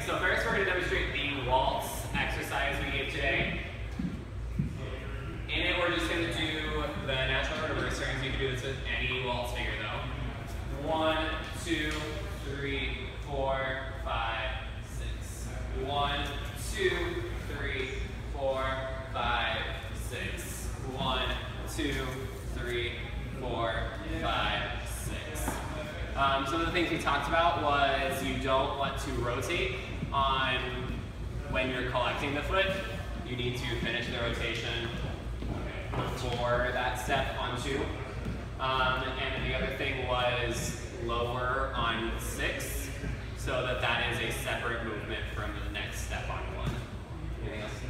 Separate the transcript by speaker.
Speaker 1: so first we're going to demonstrate the waltz exercise we gave today. In it, we're just going to do the natural order reversers. You can do this with any waltz figure though. 1, 2, 3, 4, 5, 6. 1, 2, 3, 4, 5, 6. 1, 2, 3, 4, 5, 6. Some of the things we talked about was you don't want to rotate on when you're collecting the foot. You need to finish the rotation before that step on 2. And the other thing was lower on 6, so that is a separate movement from the next step on 1. Anything else?